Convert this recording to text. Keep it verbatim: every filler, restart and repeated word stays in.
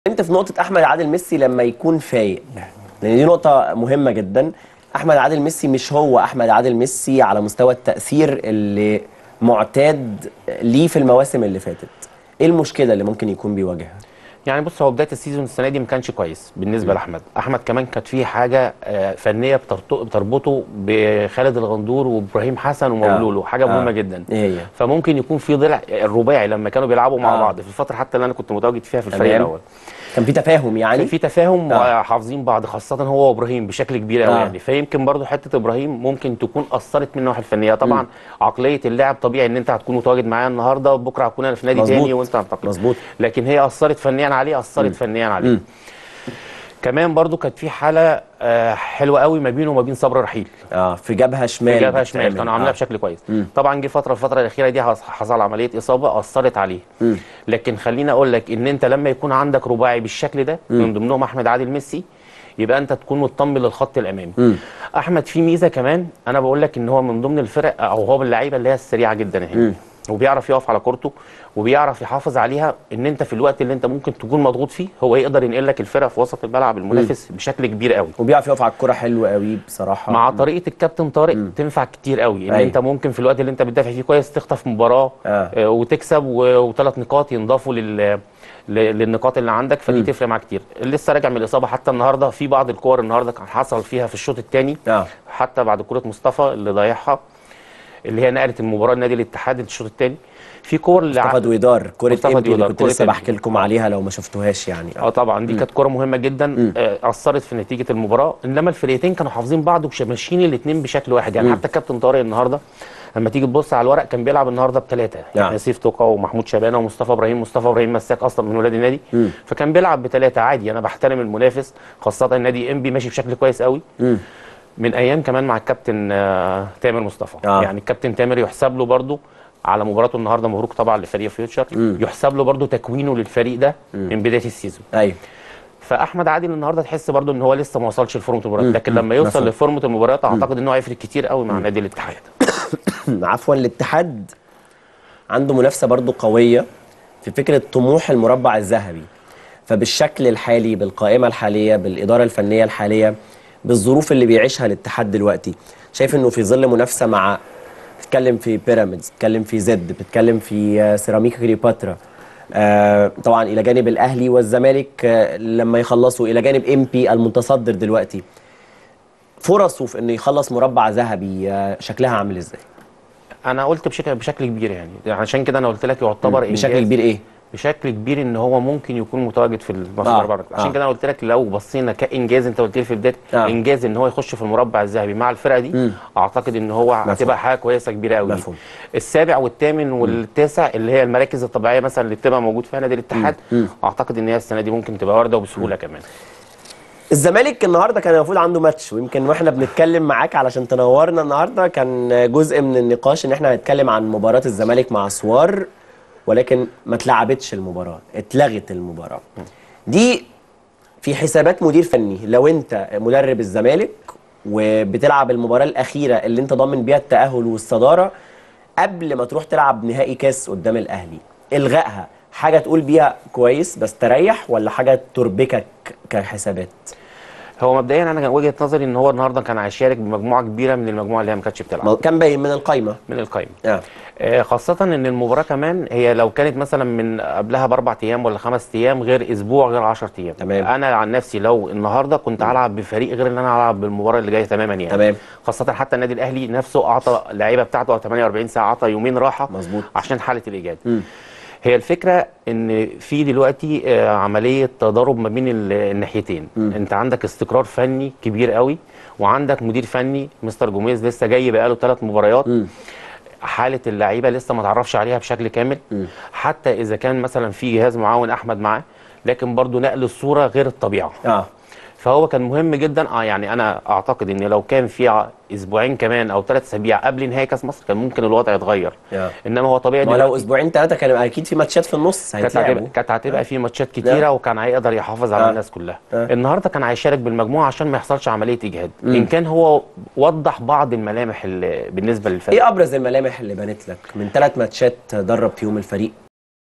انت في نقطة أحمد عادل ميسي لما يكون فايق، لأن دي نقطة مهمة جدا. أحمد عادل ميسي مش هو أحمد عادل ميسي على مستوى التأثير اللي معتاد ليه في المواسم اللي فاتت. إيه المشكلة اللي ممكن يكون بيواجهها؟ يعني بص، هو بدايه السيزون السنه دي ما كانش كويس بالنسبه لاحمد. احمد كمان كانت فيه حاجه آه، فنيه بترت- بتربطه بخالد الغندور وابراهيم حسن ومولولو، حاجه مهمه آه. جدا. إيه هي؟ فممكن يكون في ضلع الرباعي لما كانوا بيلعبوا مع آه. بعض في الفتره حتى اللي انا كنت متواجد فيها في الفريق تمام. الاول. كان في تفاهم في يعني؟ في تفاهم آه. وحافظين بعض، خاصه هو وابراهيم بشكل كبير قوي آه. يعني. فيمكن برضو حته ابراهيم ممكن تكون اثرت من الناحيه الفنيه. طبعا مم. عقليه اللاعب طبيعي ان انت هتكون متواجد معايا النهارده وبكره هكون انا في نادي مظبوط. تاني وانت هتنتقل. مظبوط. لكن هي اثرت فنيا عليه، اثرت مم. فنيا عليه. مم. كمان برضو كانت في حاله آه، حلوه قوي ما بينه وما بين صبري رحيل. آه في جبهة شمال. في جبهه شمال بتتعمل. كانوا عاملينها آه. بشكل كويس. مم. طبعا جه فتره الفتره الاخيره دي حص- حصل عمليه اصابه اثرت عليه. مم. لكن خليني اقول لك ان انت لما يكون عندك رباعي بالشكل ده من ضمنهم احمد عادل ميسي، يبقى انت تكون مطمن للخط الامامي. مم. احمد في ميزه كمان، انا بقول لك ان هو من ضمن الفرق او هو من اللعيبه اللي هي السريعه جدا اهي، وبيعرف يقف على كورته وبيعرف يحافظ عليها. ان انت في الوقت اللي انت ممكن تكون مضغوط فيه هو يقدر ينقل لك الفرقه في وسط الملعب المنافس بشكل كبير قوي. وبيعرف يقف على الكرة حلو قوي بصراحة. مع طريقه الكابتن طارق مم. تنفع كتير قوي. ان أيوة. انت ممكن في الوقت اللي انت بتدافع فيه كويس تخطف مباراه آه. آه وتكسب وثلاث نقاط ينضافوا لل ل- للنقاط اللي عندك، فدي مم. تفرق معاك كتير. لسه راجع من الاصابه حتى النهارده، في بعض الكور النهارده كان حصل فيها في الشوط الثاني آه. حتى بعد كره مصطفى اللي ضيعها، اللي هي نقلت المباراه لنادي الاتحاد الشوط الثاني. في كور مصطفى دويدار، كرة مصطفى امبي اللي دويدار، كنت كرة لسه إمبي. بحكي لكم عليها لو ما شفتوهاش يعني. اه طبعا دي كانت كوره مهمه جدا، آه، اثرت في نتيجه المباراه. انما الفرقتين كانوا حافظين بعض وماشيين الاثنين بشكل واحد يعني. مم. حتى الكابتن طارق النهارده لما تيجي تبص على الورق كان بيلعب النهارده بثلاثه نعم. يعني سيف توكا ومحمود شبانه ومصطفى ابراهيم. مصطفى ابراهيم مساك اصلا من ولاد النادي، مم. فكان بيلعب بثلاثه عادي. انا بحترم المنافس، خاصه النادي انبي ماشي بشكل كويس قوي. مم. من ايام كمان مع الكابتن آه، تامر مصطفى. آه. يعني الكابتن تامر يحسب له برضو على مباراته النهارده، مبروك طبعا لفريق فيوتشر. مم. يحسب له برضو تكوينه للفريق ده مم. من بدايه السيزون. ايوه. فاحمد عادل النهارده تحس برضو ان هو لسه ما وصلش لفورمه المباريات، مم. لكن لما يوصل مفهوم. لفورمه المباريات اعتقد ان هو هيفرق كتير قوي مع نادي الاتحاد. عفوا، الاتحاد عنده منافسه برضو قويه في فكره طموح المربع الذهبي. فبالشكل الحالي، بالقائمه الحاليه، بالاداره الفنيه الحاليه، بالظروف اللي بيعيشها الاتحاد دلوقتي، شايف انه في ظل منافسه مع، بتتكلم في بيراميدز، بتتكلم في زد، بتتكلم في آه، سيراميكا كليوباترا، آه طبعا الى جانب الاهلي والزمالك آه لما يخلصوا، الى جانب امبي المتصدر دلوقتي، فرصه في انه يخلص مربع ذهبي آه شكلها عامل ازاي؟ انا قلت بشكل بشكل كبير يعني، عشان كده انا قلت لك يعتبر انجاز. بشكل كبير ايه؟ بشكل كبير ان هو ممكن يكون متواجد في المربع آه. الأربعة. عشان آه. كده انا قلت لك لو بصينا كانجاز، انت قلت لي في البدايه آه. انجاز ان هو يخش في المربع الذهبي مع الفرقه دي. مم. اعتقد ان هو هتبقى حاجه كويسه كبيره قوي. مفهوم. السابع والثامن والتاسع اللي هي المراكز الطبيعيه مثلا اللي بتبقى موجود فيها نادي الاتحاد، مم. اعتقد ان هي السنه دي ممكن تبقى وارده وبسهوله كمان. الزمالك النهارده كان المفروض عنده ماتش، ويمكن واحنا بنتكلم معاك علشان تنورنا النهارده كان جزء من النقاش ان احنا هنتكلم عن مباراه الزمالك مع اسوار، ولكن ما اتلعبتش المباراه، اتلغت المباراه. دي في حسابات مدير فني، لو انت مدرب الزمالك وبتلعب المباراه الاخيره اللي انت ضامن بيها التاهل والصداره قبل ما تروح تلعب نهائي كاس قدام الاهلي، الغائها حاجه تقول بيها كويس بس تريح، ولا حاجه تربكك كحسابات؟ هو مبدئيا انا كان وجهه نظري ان هو النهارده كان هيشارك بمجموعه كبيره من المجموعه اللي هي ما كانتش بتلعب. كان باين من القايمه. من القايمه. آه. آه خاصه ان المباراه كمان هي لو كانت مثلا من قبلها باربع ايام ولا خمس ايام غير اسبوع غير عشرة ايام. تمام. انا عن نفسي لو النهارده كنت هلعب بفريق غير ان انا هلعب بالمباراه اللي جايه تماما يعني. تمام. خاصه حتى النادي الاهلي نفسه اعطى اللعيبه بتاعته ثمانية وأربعين ساعه، اعطى يومين راحه. مظبوط. عشان حاله الاجهاد. مم. هي الفكره ان في دلوقتي آه، عمليه تضارب ما بين ال- الناحيتين. مم. انت عندك استقرار فني كبير قوي، وعندك مدير فني مستر جوميز لسه جاي بقاله ثلاث مباريات. مم. حاله اللعيبه لسه ما تعرفش عليها بشكل كامل. مم. حتى اذا كان مثلا في جهاز معاون احمد معاه، لكن برضو نقل الصوره غير الطبيعه. اه فهو كان مهم جدا. اه يعني انا اعتقد ان لو كان في ع- اسبوعين كمان او ثلاث اسابيع قبل نهائي كاس مصر كان ممكن الوضع يتغير. آه. انما هو طبيعي ما لو دلوقتي اسبوعين ثلاثه كان اكيد في ماتشات في النص كانت هتبقى هيتلعبوا. كانت هتبقى في ماتشات كتيره، آه. وكان هيقدر يحافظ على آه. الناس كلها. آه. النهارده كان هيشارك بالمجموعه عشان ما يحصلش عمليه اجهاد. مم. ان كان هو وضح بعض الملامح اللي بالنسبه للفريق. ايه ابرز الملامح اللي بانت لك من ثلاث ماتشات درب فيهم الفريق